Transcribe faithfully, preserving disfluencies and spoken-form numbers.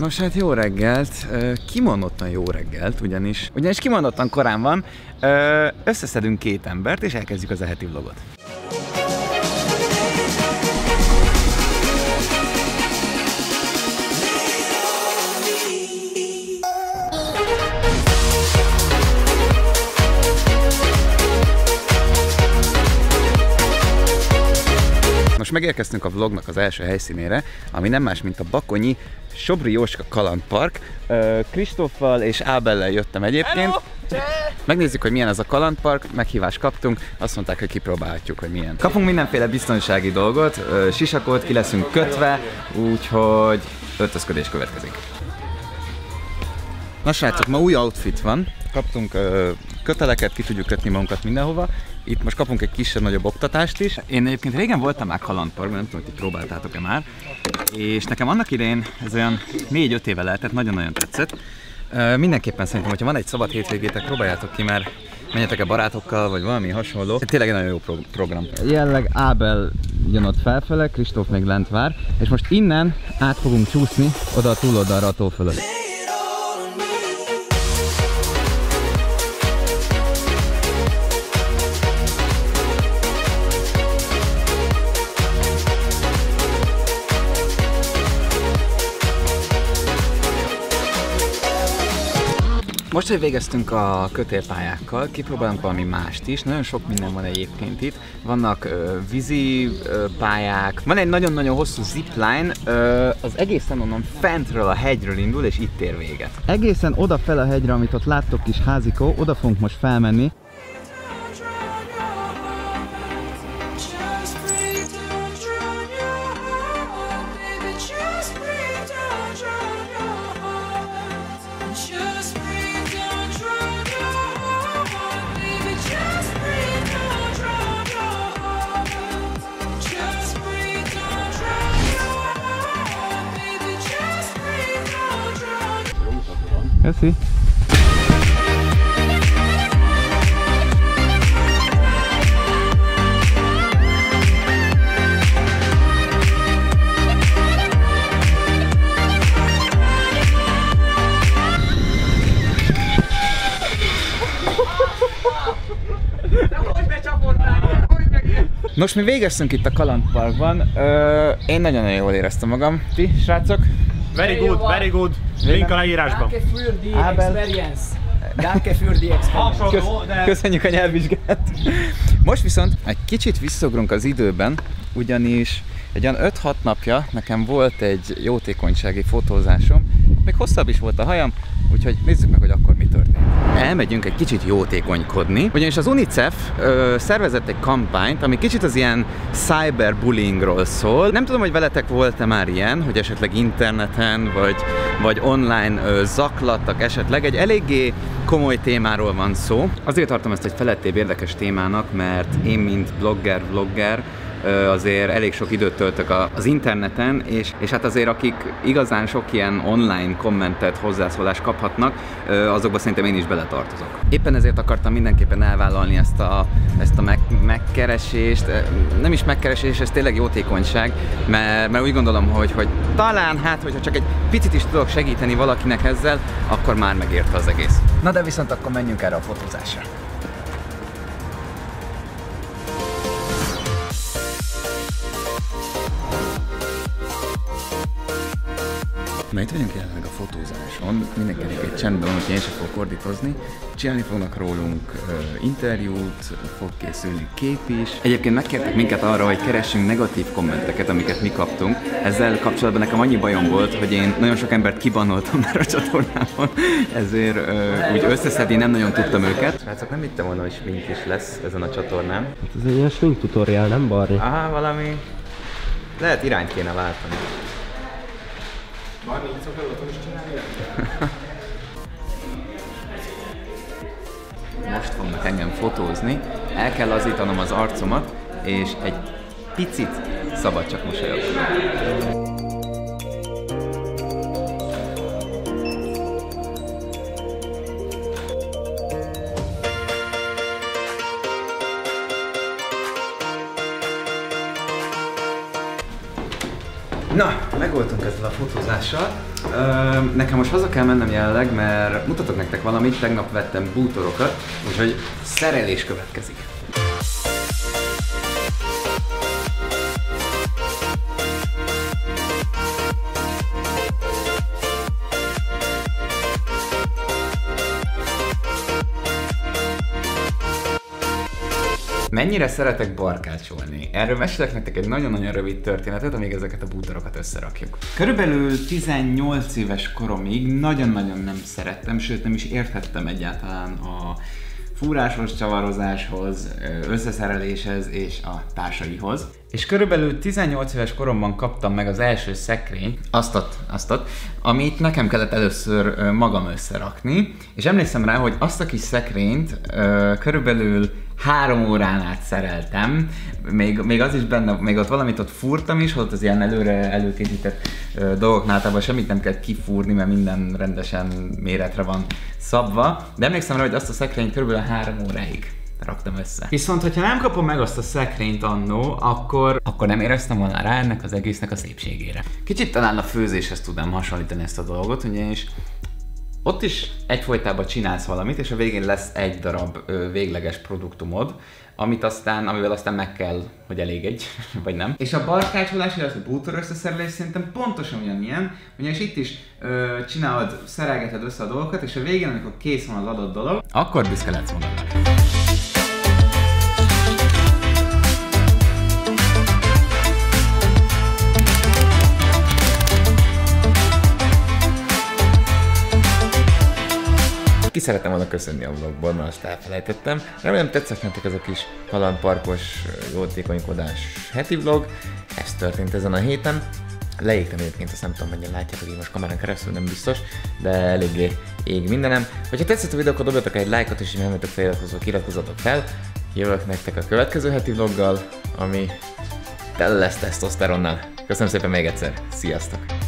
Nos hát jó reggelt, kimondottan jó reggelt, ugyanis, ugyanis kimondottan korán van, összeszedünk két embert és elkezdjük az heti vlogot. Most megérkeztünk a vlognak az első helyszínére, ami nem más, mint a bakonyi Sobri Jóska kalandpark. Kristóffal és Ábellel jöttem egyébként. Megnézzük, hogy milyen ez a kalandpark, meghívást kaptunk, azt mondták, hogy kipróbálhatjuk, hogy milyen. Kapunk mindenféle biztonsági dolgot, sisakot, ki leszünk kötve, úgyhogy öltözködés következik. Na srácok, ma új outfit van, kaptunk köteleket, ki tudjuk kötni magunkat mindenhova. Itt most kapunk egy kisebb-nagyobb oktatást is. Én egyébként régen voltam már kalandparkban, nem tudom, hogy ti próbáltátok-e már. És nekem annak idején ez olyan négy-öt éve lehetett, nagyon-nagyon tetszett. Uh, mindenképpen szerintem, hogyha van egy szabad hétvégétek, próbáljátok ki, mert menjetek-e barátokkal, vagy valami hasonló. Tényleg egy nagyon jó pro program. Jelenleg Ábel jön ott felfele, Kristóf még lent vár, és most innen át fogunk csúszni oda a túloldalra a tó fölött. Most, hogy végeztünk a kötélpályákkal, kipróbálunk valami mást is, nagyon sok minden van egyébként itt. Vannak ö, vízi ö, pályák, van egy nagyon-nagyon hosszú zipline, ö, az egészen onnan fentről a hegyről indul és itt ér véget. Egészen oda fel a hegyre, amit ott láttok kis házikó, oda fogunk most felmenni. Köszi! Most mi végeztünk itt a kalandparkban, Ö, én nagyon-nagyon jól éreztem magam. Ti, srácok? Very good, very good. Link a leírásban. Köszönjük a nyelvvizsgát. Most viszont egy kicsit visszaugrunk az időben, ugyanis egy olyan öt-hat napja nekem volt egy jótékonysági fotózásom, még hosszabb is volt a hajam, úgyhogy nézzük meg, hogy akkor mi történt. Elmegyünk egy kicsit jótékonykodni, ugyanis az UNICEF ö, szervezett egy kampányt, ami kicsit az ilyen cyberbullyingról szól. Nem tudom, hogy veletek volt-e már ilyen, hogy esetleg interneten vagy, vagy online ö, zaklattak esetleg. Egy eléggé komoly témáról van szó. Azért tartom ezt egy felettébb érdekes témának, mert én, mint blogger, vlogger, azért elég sok időt töltök az interneten, és, és hát azért akik igazán sok ilyen online kommentet, hozzászólást kaphatnak, azokba szerintem én is beletartozok. Éppen ezért akartam mindenképpen elvállalni ezt a, ezt a meg, megkeresést, nem is megkeresés, ez tényleg jótékonyság, mert, mert úgy gondolom, hogy, hogy talán hát, hogyha csak egy picit is tudok segíteni valakinek ezzel, akkor már megérte az egész. Na de viszont akkor menjünk erre a fotózásra. Na itt vagyunk jelenleg a fotózáson, mindenkinek egy csendben van, hogy én sem fogok ordítozni. Csinálni fognak rólunk uh, interjút, fog készülni kép is. Egyébként megkértek minket arra, hogy keressünk negatív kommenteket, amiket mi kaptunk. Ezzel kapcsolatban nekem annyi bajom volt, hogy én nagyon sok embert kibanoltam már a csatornámon, ezért uh, úgy összeszedni nem nagyon tudtam őket. Srácok, nem hittem volna, hogy smink is lesz ezen a csatornán. Hát ez egy ilyen smink tutoriál, nem Barni? Aha, valami... Lehet irányt kéne váltani. Barni, így szokott otthon is csinálni? Most fognak engem fotózni, el kell lazítanom az arcomat, és egy picit szabad csak mosolyogni. Na, megoldtunk ezzel a fotózással. Ö, nekem most haza kell mennem jelenleg, mert mutatok nektek valamit, tegnap vettem bútorokat, úgyhogy szerelés következik. Mennyire szeretek barkácsolni? Erről mesélek nektek egy nagyon-nagyon rövid történetet, amíg ezeket a bútorokat összerakjuk. Körülbelül tizennyolc éves koromig nagyon-nagyon nem szerettem, sőt nem is értettem egyáltalán a fúrásos csavarozáshoz, összeszereléshez és a társaihoz. És körülbelül tizennyolc éves koromban kaptam meg az első szekrényt, aztat, aztat, amit nekem kellett először magam összerakni, és emlékszem rá, hogy azt a kis szekrényt körülbelül három órán át szereltem, még, még az is benne, még ott valamit ott fúrtam is, ott az ilyen előre előkészített ö, dolgoknál általában semmit nem kell kifúrni, mert minden rendesen méretre van szabva, de emlékszem rá, hogy azt a szekrényt körülbelül három óráig raktam össze. Viszont, hogyha nem kapom meg azt a szekrényt annó, akkor, akkor nem éreztem volna rá ennek az egésznek a szépségére. Kicsit talán a főzéshez tudnám hasonlítani ezt a dolgot, ugyanis ott is egyfolytában csinálsz valamit, és a végén lesz egy darab ö, végleges produktumod, amit aztán, amivel aztán meg kell, hogy elégedj, vagy nem. És a barkácsolás, illetve a bútor összeszerelés szerintem pontosan ugyanilyen, ugyanis itt is ö, csinálod, szerelgeted össze a dolgokat, és a végén, amikor kész van az adott dolog, akkor büszke lehetsz magadra. Ki szeretem volna köszönni a vlogból, mert azt elfelejtettem. Remélem tetszett nektek ez a kis kalandparkos, jótékonykodás heti vlog. Ez történt ezen a héten. Leégtem egyébként, azt nem tudom, mennyien látjátok így most kamerán keresztül, nem biztos, de eléggé ég mindenem. Hogyha tetszett a videó, akkor dobjatok egy lájkot, és ha nem vagytok feliratkozva, iratkozzatok fel. Jövök nektek a következő heti vloggal, ami tele lesz tesztoszteronnal. Köszönöm szépen még egyszer, sziasztok!